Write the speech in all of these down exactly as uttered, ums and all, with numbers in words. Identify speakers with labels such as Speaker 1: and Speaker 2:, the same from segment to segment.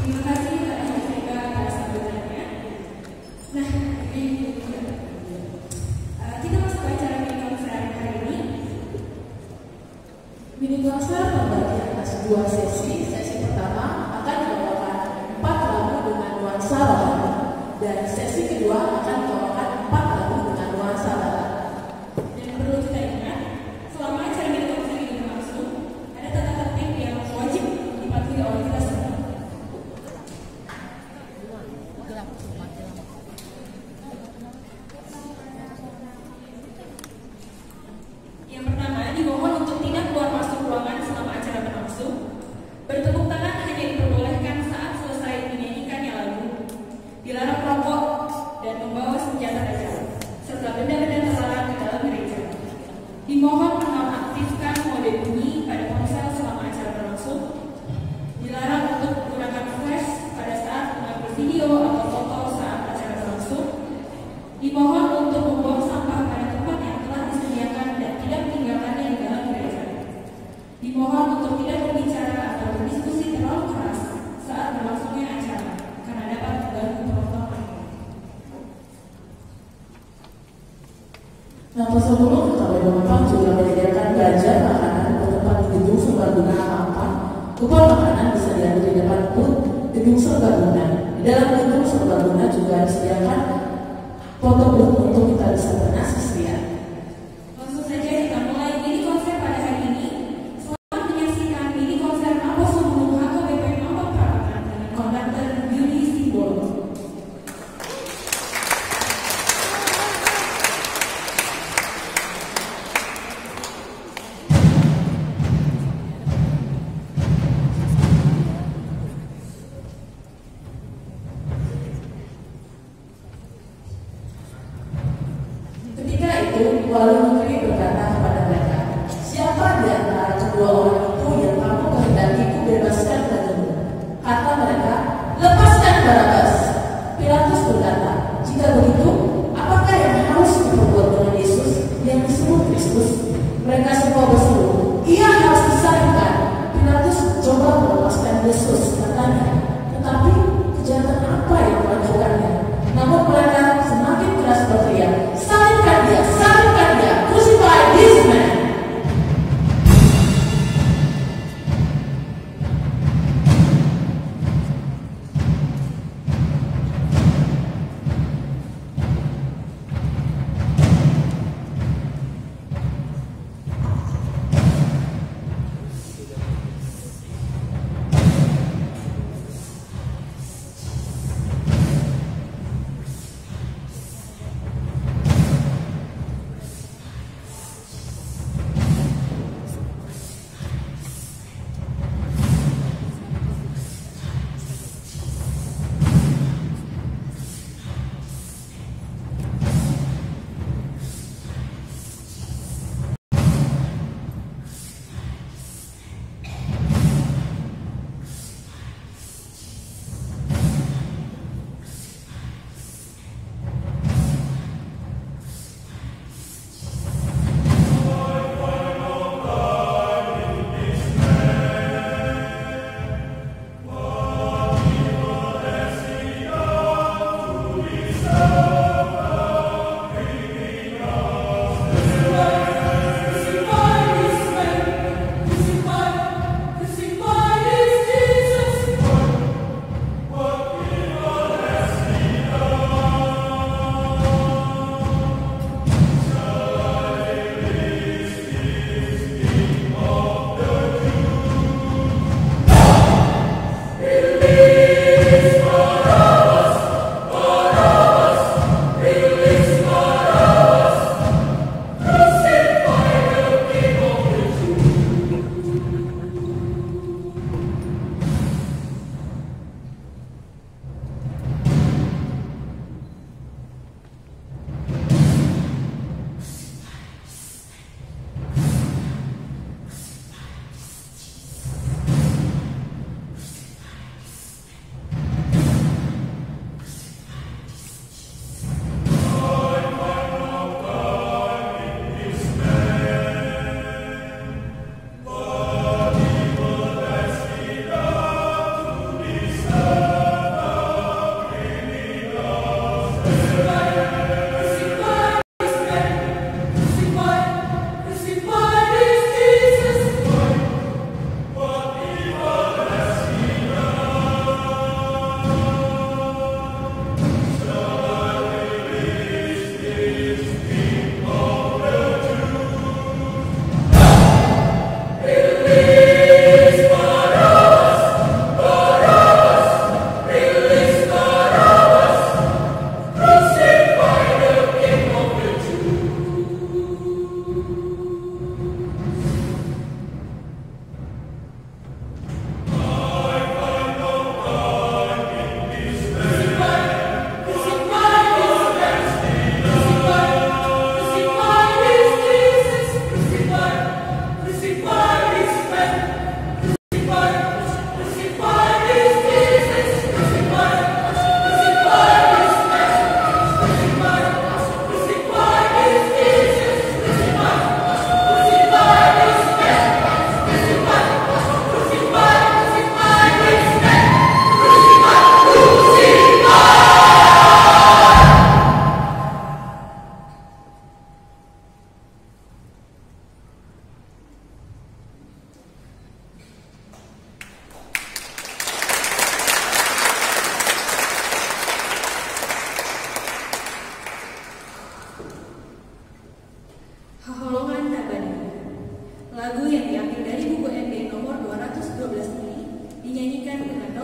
Speaker 1: Terima kasih Pak Jessica atas sambutannya. Nah, ini uh, kita masuk ke acara mini konser hari ini.
Speaker 2: Mini konser terbagi atas dua sesi. Sesi pertama akan membawakan empat lagu dengan nuansa rohani, dan sesi kedua akan membawakan empat lagu dengan nuansa barat.
Speaker 1: Dan perlu kita ingat, selama acara mini konser ini berlangsung, ada tata tertib yang wajib dipatuhi oleh kita semua. Yang pertama, dimohon untuk tidak keluar masuk ruangan selama acara berlangsung. Bertepuk tangan hanya diperbolehkan saat selesai dinyanyikannya lagu. Dilarang merokok dan membawa senjata tajam, serta benda-benda terlarang ke dalam gereja. Dimohon menonaktifkan mode bunyi pada ponsel selama acara berlangsung. Dilarang untuk menggunakan flash pada saat mengambil video atau foto saat acara berlangsung. Dimohon untuk membuang sampah pada tempat yang telah disediakan dan tidak meninggalkannya di dalam gereja. Dimohon untuk tidak berbicara atau berdiskusi terlalu keras saat berlangsungnya acara, karena dapat mengganggu penonton lainnya.
Speaker 2: Nomor sepuluh, K P Penumpang juga menyediakan belanja makanan di tempat gedung serbaguna Mampang. Kupon makanan bisa diambil di depan booth gedung serbaguna. Di dalam gedung serbaguna juga disediakan foto booth untuk kita bisa bernasib lihat.
Speaker 1: Langsung saja kita mulai mini konser pada hari ini. Selamat menyaksikan mini konser Apos Gunung H K B P Mampang Perapatan dengan konduktor Yudi Simbolo.
Speaker 2: Ketika itu, Wali Negeri berkata kepada mereka, "Siapa di antara kedua orang itu yang kamu kehendaki ku bebaskan bagimu?" Kata mereka, "Lepaskan Barabas." Pilatus berkata, "Jika begitu, apakah yang harus diperbuat dengan Yesus yang disebut Kristus?" Mereka semua berseru, "Ia harus disalibkan." Pilatus mencoba melepaskan Yesus, katanya, "Tetapi kejahatan apa yang melakukannya?" Namun mereka semakin keras berteriak, "Salibkan dia, salibkan dia, crucify this man."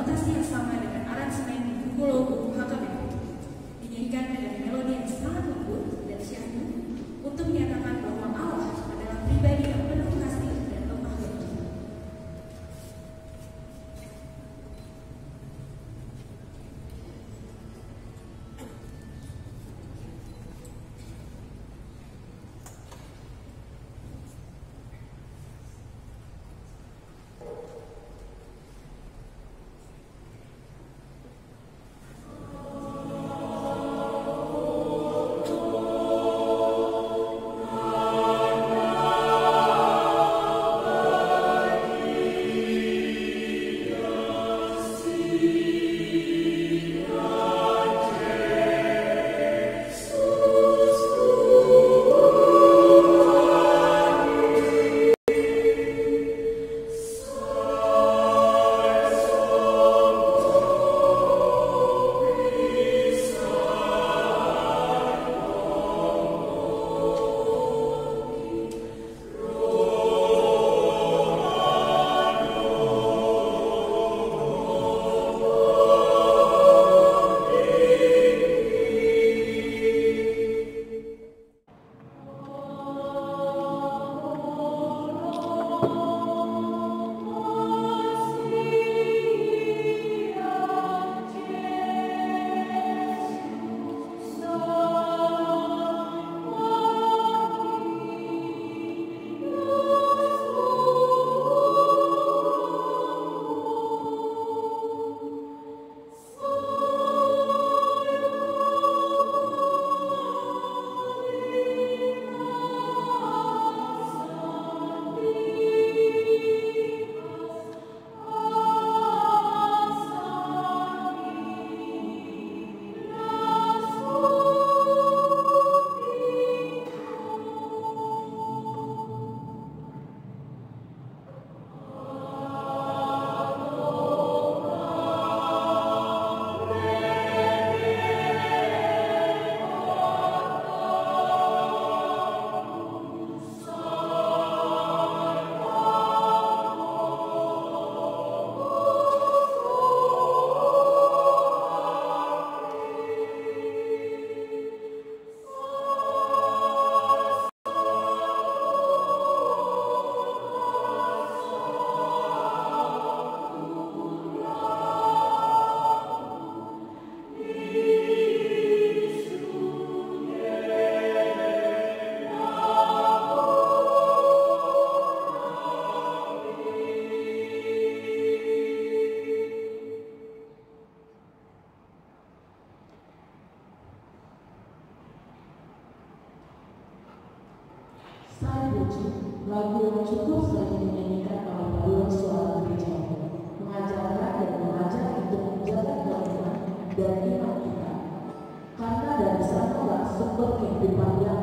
Speaker 1: notasi yang sama dengan aransemen di Bukulo Buku H K B P. Dinyanyikan dengan melodi yang sangat lembut dan syahdu untuk menyatakan bahwa Allah adalah pribadi yang penuh kasih dan lemah lembut.
Speaker 2: Lagu yang cukup sebagai dinyanyikan oleh paduan suara gereja, mengajarkan dan mengajak untuk menjaga keyakinan dan iman kita, karena dari sanalah sumber kehidupan yang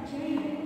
Speaker 1: percaya